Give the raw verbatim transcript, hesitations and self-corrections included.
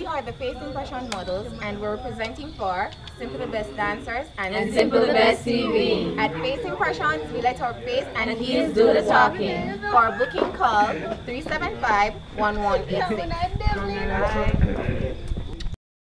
are the Face Impression models, and we're representing for Simply the Best Dancers and, and Simply the Best T V. At Face Impressions, we let our face and heels do the talking. For booking, call three seven five, one one eight six.